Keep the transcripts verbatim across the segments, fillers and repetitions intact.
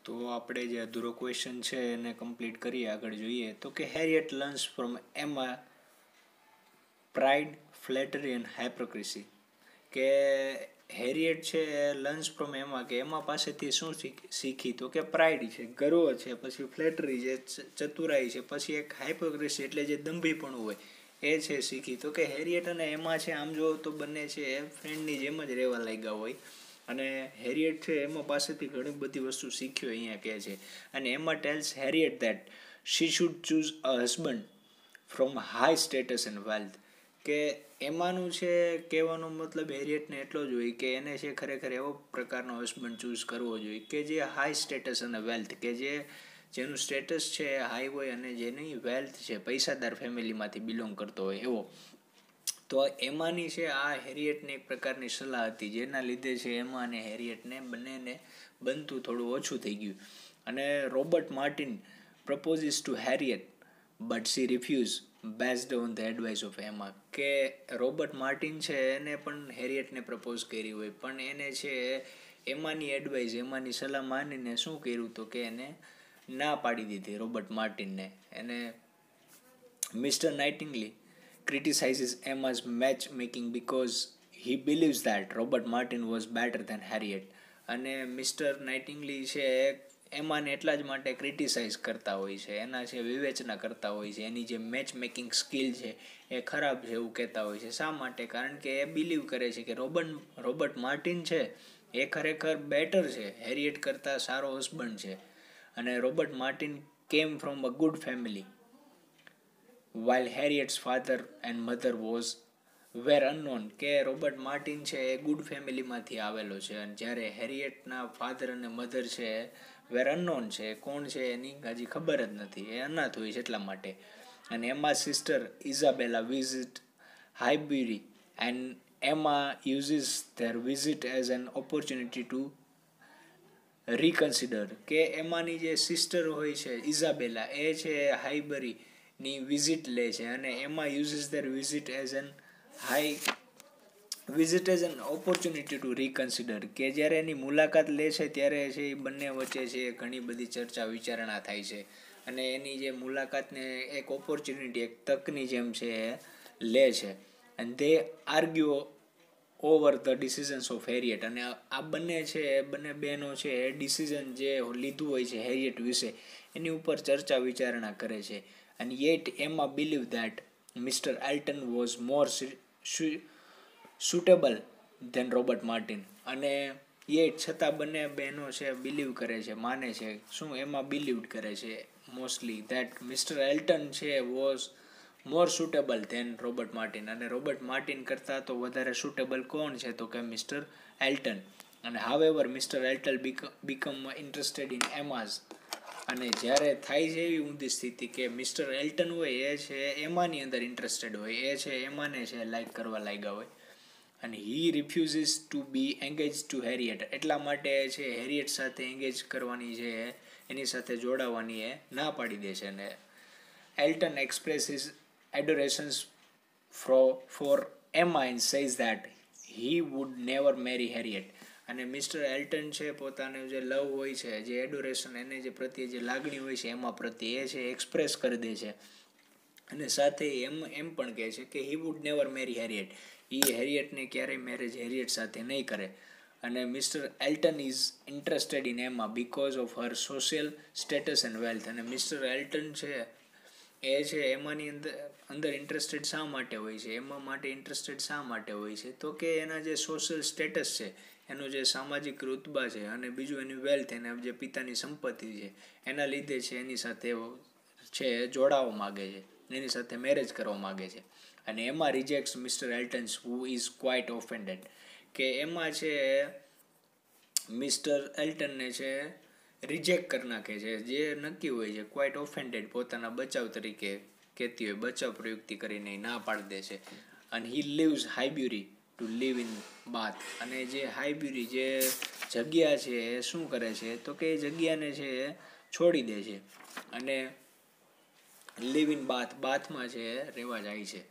તો આપણે જે અધૂરો ક્વેશ્ચન છે એને કમ્પ્લીટ કરીએ, આગળ જોઈએ. તો કે Harriet learns from Emma pride, flattery and hypocrisy. કે હેરિયટ છે લર્ન્સ ફ્રોમ એમા, કે એમા પાસેથી શું શીખી? તો કે પ્રાઇડ છે, ગર્વ છે, પછી ફ્લેટરી છે, ચતુરાઈ છે, પછી એક હાઇપોક્રેસી એટલે જે દંભીપણું હોય એ છે શીખી. તો કે હેરિયટ અને એમા છે આમ જો તો બંને છે ફ્રેન્ડની જેમ જ રહેવા લાગ્યા હોય, અને હેરિયટ છે એમાં પાસેથી ઘણી બધી વસ્તુ શીખ્યો અહીંયા કહે છે. અને Emma tells Harriet that she should choose a husband from high status and wealth. કે એમાંનું છે કહેવાનો મતલબ હેરિયટને એટલો જ હોય કે એને છે ખરેખર એવો પ્રકારનો હસબન્ડ ચૂઝ કરવો જોઈએ કે જે હાઈ સ્ટેટસ અને વેલ્થ, કે જે જેનું સ્ટેટસ છે એ હાઈ હોય અને જેની વેલ્થ છે પૈસાદાર ફેમિલીમાંથી બિલોંગ કરતો હોય એવો. તો એમાંની છે આ હેરિયટને એક પ્રકારની સલાહ હતી, જેના લીધે છે એમાં અને હેરિયટને બંનેને બનતું થોડું ઓછું થઈ ગયું. અને Robert Martin proposes to Harriet but she refuse based on the advice of Emma. કે રોબર્ટ માર્ટિન છે એને પણ હેરિયટને પ્રપોઝ કરી હોય, પણ એને છે એમાંની એડવાઇસ, એમાંની સલાહ માનીને શું કર્યું તો કે એને ના પાડી દીધી રોબર્ટ માર્ટિનને. એને mister Knightley criticizes Emma's matchmaking because he believes that Robert Martin was better than Harriet. અને મિસ્ટર નાઇટિંગલી છે એમાંને એટલા જ માટે ક્રિટિસાઇઝ કરતા હોય છે, એના છે વિવેચના કરતા હોય છે, એની જે મેચ મેકિંગ સ્કિલ છે એ ખરાબ છે એવું કહેતા હોય છે. શા માટે? કારણ કે એ બિલીવ કરે છે કે રોબર્ટ રોબર્ટ માર્ટિન છે એ ખરેખર બેટર છે, હેરિયટ કરતાં સારો હસબન્ડ છે. અને Robert Martin came from a good family while Harriet's father and mother was were unknown. કે રોબર્ટ માર્ટિન છે એ ગુડ ફેમિલીમાંથી આવેલો છે, અને જ્યારે હેરિયટના ફાધર અને મધર છે વેર અનનોન છે, કોણ છે એની હજી ખબર જ નથી, એ અનાથ હોય છે એટલા માટે. અને Emma sister Isabella visit Highbury and Emma uses their visit as an opportunity to reconsider. કે એમાંની જે સિસ્ટર હોય છે ઇઝાબેલા, એ છે હાઇબરી ની વિઝિટ લે છે, અને Emma uses their visit as an high visit as an opportunity to reconsider. કે જ્યારે એની મુલાકાત લે છે ત્યારે છે એ બંને વચ્ચે છે ઘણી બધી ચર્ચા વિચારણા થાય છે, અને એની જે મુલાકાતને એક ઓપોર્ચ્યુનિટી, એક તકની જેમ છે એ લે છે. અને they argue over the decisions of Harriet. અને આ બંને છે બંને બહેનો છે એ ડિસિઝન જે લીધું હોય છે હેરિયટ વિશે એની ઉપર ચર્ચા વિચારણા કરે છે. And yet Emma believed that Mister Elton was more su- suitable than Robert Martin. અને yet છતાં બંને બહેનો છે બિલીવ કરે છે, માને છે. શું? એમાં બિલીવ કરે છે મોસ્ટલી that Mister Elton છે was more suitable than Robert Martin. અને રોબર્ટ માર્ટિન કરતાં તો વધારે સુટેબલ કોણ છે? તો કે મિસ્ટર એલ્ટન. અને however Mister Elton become interested in Emma's. અને જ્યારે થાય છે એવી ઊંધી સ્થિતિ કે મિસ્ટર એલ્ટન હોય એ છે એમાંની અંદર ઇન્ટરેસ્ટેડ હોય, એ છે એમાંને છે લાઈક કરવા લાગ્યા હોય, અને he refuses to be engage to Harriet. એટલા માટે છે હેરિયટ સાથે એંગેજ કરવાની છે, એની સાથે જોડાવાની એ ના પાડી દે છે. અને Elton expresses adorations fro for Emma and says that he would never marry Harriet. અને મિસ્ટર એલ્ટન છે પોતાનું જે લવ હોય છે, જે એડોરેશન, એને જે પ્રત્યે જે લાગણી હોય છે એમાં પ્રત્યે એ છે એક્સપ્રેસ કરી દે છે. અને સાથે એમ એમ પણ કહે છે કે હી વુડ નેવર મેરી હેરિયટ, એ હેરિયટને ક્યારેય મેરેજ હેરિયટ સાથે નહીં કરે. અને mister Elton is interested in Emma because of her social status and wealth. અને મિસ્ટર એલ્ટન છે એ છે એમાંની અંદર અંદર ઇન્ટરેસ્ટેડ શા માટે હોય છે? એમાં માટે ઇન્ટરેસ્ટેડ શા માટે હોય છે? તો કે એના જે સોશિયલ સ્ટેટસ છે, એનો જે સામાજિક રુતબા છે, અને બીજું એની વેલ્થ, એના જે પિતાની સંપત્તિ છે, એના લીધે છે એની સાથે છે જોડાવા માગે છે, એની સાથે મેરેજ કરવા માગે છે. અને Emma rejects mister Elton's who is quite offended. કે એમાં છે મિસ્ટર એલ્ટનને છે રિજેક્ટ કરી નાખે છે, જે નક્કી હોય છે, ક્વાઇટ ઓફેન્ડેડ, પોતાના બચાવ તરીકે કહેતી હોય, બચાવ પ્રયુક્તિ કરીને ના પાડી દે છે. અને he leaves Highbury to live in Bath. અને જે હાઇબ્યુરી જે જગ્યા છે એ શું કરે છે? તો કે એ જગ્યાને છે એ છોડી દે છે, અને લીવ ઇન બાથ, બાથમાં છે રહેવા જાય છે.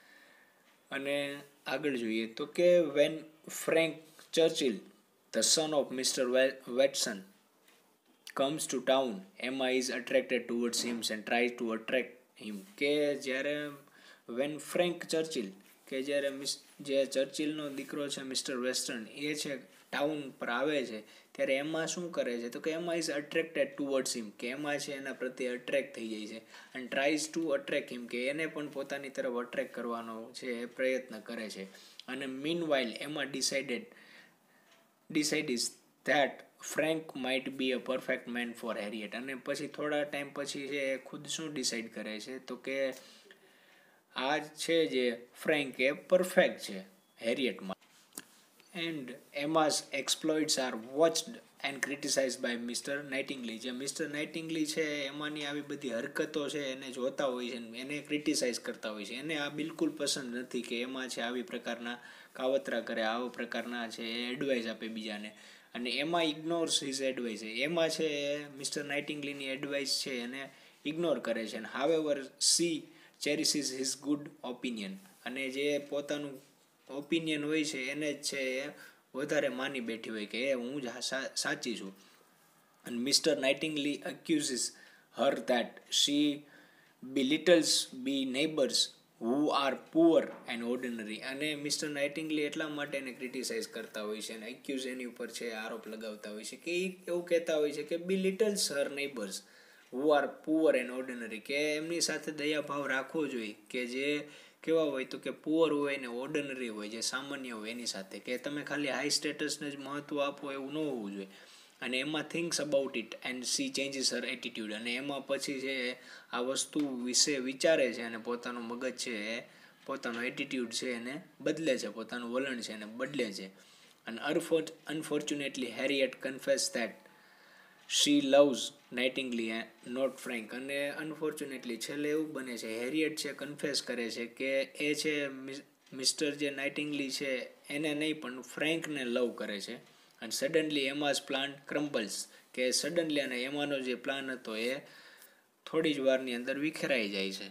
અને આગળ જોઈએ તો કે when Frank Churchill the son of mister વેટસન comes to town, Emma is attracted towards him and tries to attract him. કે જ્યારે when Frank Churchill કે જ્યારે મિસ જે ચર્ચિલનો દીકરો છે મિસ્ટર વેસ્ટર્ન એ છે ટાઉન પર આવે છે ત્યારે એમાં શું કરે છે તો કે એમાં ઇઝ અટ્રેક્ટેડ ટુવર્ડ્સ હિમ કે એમાં છે એના પ્રત્યે અટ્રેક્ટ થઈ જાય છે and tries to attract him કે એને પણ પોતાની તરફ અટ્રેક્ટ કરવાનો છે એ પ્રયત્ન કરે છે. અને meanwhile Emma decided decides that Frank might be a perfect man for Harriet. અને પછી થોડા ટાઈમ પછી છે એ ખુદ શું ડિસાઇડ કરે છે તો કે આ છે જે ફ્રેન્ક એ પરફેક્ટ છે હેરિયટમાં. And Emma's exploits are watched and criticise by mister Knightley. જે મિસ્ટર નાઇટિંગલી છે એમાંની આવી બધી હરકતો છે એને જોતા હોય છે એને ક્રિટિસાઇઝ કરતા હોય છે. એને આ બિલકુલ પસંદ નથી કે એમાં છે આવી પ્રકારના કાવતરા કરે, આવા પ્રકારના છે એ એડવાઇસ આપે બીજાને અને એમાં ઇગ્નોર્સ હિઝ એડવાઇસ. એમાં છે મિસ્ટર નાઇટિંગલીની એડવાઇસ છે એને ઇગ્નોર કરે છે. અને however she cherishes his good opinion. અને જે પોતાનું ઓપિનિયન હોય છે એને જ છે એ વધારે માની બેઠી હોય કે એ હું જ સાચી છું. અને mister Knightley accuses her that she belittles be neighbours who are poor and ordinary. અને મિસ્ટર નાઇટિંગલી એટલા માટે એને ક્રિટિસાઇઝ કરતા હોય છે અને એક્યુઝ એની ઉપર છે આરોપ લગાવતા હોય છે કે એ એવું કહેતા હોય છે કે belittles her neighbours who are poor and ordinary. કે એમની સાથે દયાભાવ રાખવો જોઈએ કે જે કેવા હોય તો કે પુઅર હોય ને ઓર્ડિનરી હોય જે સામાન્ય હોય એની સાથે. કે તમે ખાલી હાઈ સ્ટેટસને જ મહત્ત્વ આપો એવું ન હોવું જોઈએ. અને Emma thinks about it and she changes her attitude. અને એમાં પછી છે આ વસ્તુ વિશે વિચારે છે અને પોતાનું મગજ છે એ પોતાનો એટીટ્યૂડ છે એને બદલે છે, પોતાનું વલણ છે એને બદલે છે. અને unfortunately Harriet confess that she loves Knightley not Frank. અને અનફોર્ચ્યુનેટલી છેલ્લે એવું બને છે હેરિયટ છે કન્ફેસ કરે છે કે એ છે મિસ્ટર જે નાઇટિંગલી છે એને નહીં પણ ફ્રેન્કને લવ કરે છે. અને સડનલી એમાઝ પ્લાન ક્રમ્બલ્સ. કે સડનલી અને એમાંનો જે પ્લાન હતો એ થોડી જ વારની અંદર વિખેરાઈ જાય છે.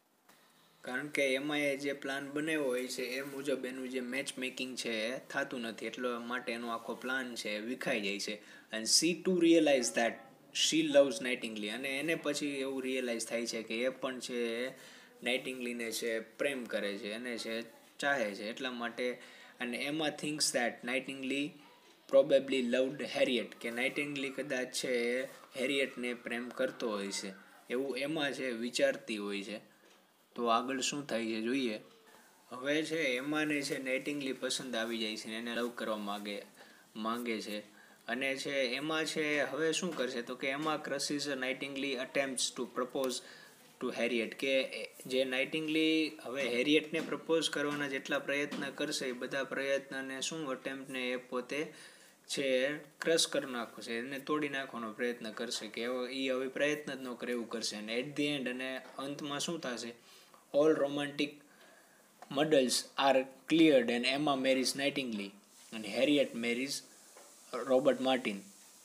કારણ કે એમાં એ જે પ્લાન બનાવ્યો હોય છે એ મુજબ એનું જે મેચ મેકિંગ છે એ થતું નથી. એટલો માટે એનો આખો પ્લાન છે એ વિખાઈ જાય છે. અને she to realise that she loves Knightley. અને એને પછી એવું રિયલાઇઝ થાય છે કે એ પણ છે નાઇટિંગલીને છે પ્રેમ કરે છે, એને છે ચાહે છે. એટલા માટે અને Emma thinks that Knightley probably loved Harriet. કે નાઇટિંગલી કદાચ છે એ હેરિયટને પ્રેમ કરતો હોય છે એવું એમાં છે વિચારતી હોય છે. તો આગળ શું થાય છે જોઈએ. હવે છે એમાંને છે નાઇટિંગલી પસંદ આવી જાય છે એને લવ કરવા માગે માંગે છે. અને છે એમાં છે હવે શું કરશે તો કે Emma crisis Knightley attempts to propose to Harriet. કે જે નાઇટિંગલી હવે હેરિયટને પ્રપોઝ કરવાના જેટલા પ્રયત્ન કરશે એ બધા પ્રયત્નને શું અટેમ્પ્ટને એ પોતે છે ક્રશ કરી નાખશે, એને તોડી નાખવાનો પ્રયત્ન કરશે કે એ હવે પ્રયત્ન જ ન કરે એવું કરશે. અને એટ ધી એન્ડ અને અંતમાં શું થશે all romantic muddles are cleared and Emma marries Knightley અને હેરિયટ મેરીઝ રોબર્ટ માર્ટિન.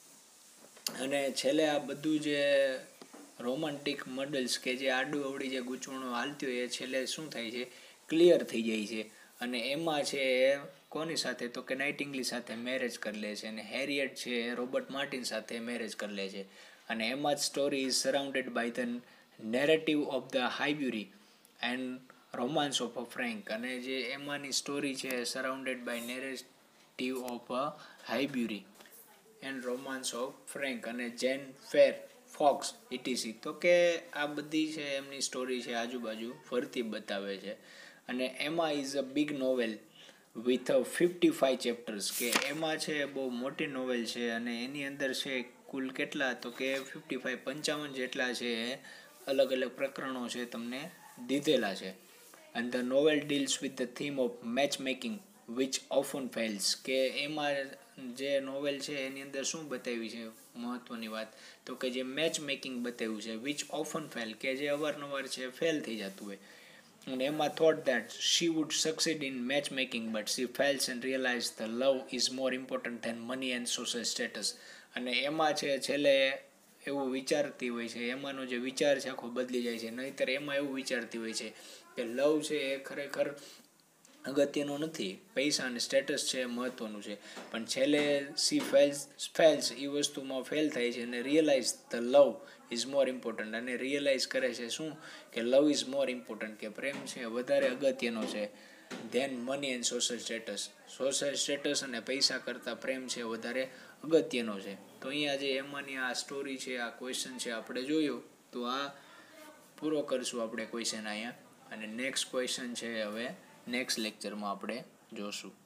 અને છેલ્લે આ બધું જે રોમાન્ટિક મડલ્સ કે જે આડું અવળી જે ગૂંચવણો હાલતી હોય એ છેલ્લે શું થાય છે ક્લિયર થઈ જાય છે. અને એમાં છે એ કોની સાથે તો કે નાઇટિંગલી સાથે મેરેજ કરી લે છે. અને હેરિયટ છે રોબર્ટ માર્ટિન સાથે મેરેજ કરી લે છે. અને એમાં જ story is surrounded by the narrative of the Highbury and romance of a Frank. અને જે એમાંની સ્ટોરી છે surrounded by narrative of a Highbury and romance of Frank અને જેન ફેર ફોક્સ ઇટીસી. તો કે આ બધી છે એમની સ્ટોરી છે આજુબાજુ ફરતી બતાવે છે. અને Emma is a big novel with fifty five chapters. કે એમાં છે બહુ મોટી નોવેલ છે અને એની અંદર છે કુલ કેટલા તો કે ફિફ્ટી ફાઈવ પંચાવન જેટલા છે અલગ અલગ પ્રકરણો છે તમને દીધેલા છે. And the novel deals with the theme of match making which often fails. કે એમાં જે નોવેલ છે એની અંદર શું બતાવી છે મહત્વની વાત તો કે જે મેચ મેકિંગ બતાવ્યું છે વિચ ઓફન ફેલ કે જે અવારનવાર છે ફેલ થઈ જતું હોય. અને Emma thought that she would succeed in match making but she fails and realise the love is more important than money and social status. અને એમાં છે છેલ્લે એવું વિચારતી હોય છે એમાંનો જે વિચાર છે આખો બદલી જાય છે. નહીંતર એમાં એવું વિચારતી હોય છે કે લવ છે એ ખરેખર અગત્યનો નથી. પૈસા અને સ્ટેટસ છે એ મહત્ત્વનું છે, પણ છેલ્લે સી ફેલ્સ ફેલ્સ એ વસ્તુમાં ફેલ થાય છે અને realise the love is more important. અને રિયલાઇઝ કરે છે શું કે લવ ઇઝ મોર ઇમ્પોર્ટન્ટ, કે પ્રેમ છે વધારે અગત્યનો છે than money and social status. Social status અને પૈસા કરતાં પ્રેમ છે વધારે અગત્યનો છે. તો અહીંયા જે એમાંની આ સ્ટોરી છે, આ ક્વેશ્ચન છે આપણે જોયો, તો આ પૂરો કરશું આપણે ક્વેશ્ચન અહીંયા. અને નેક્સ્ટ ક્વેશ્ચન છે હવે નેક્સ્ટ લેક્ચરમાં આપણે જોશું.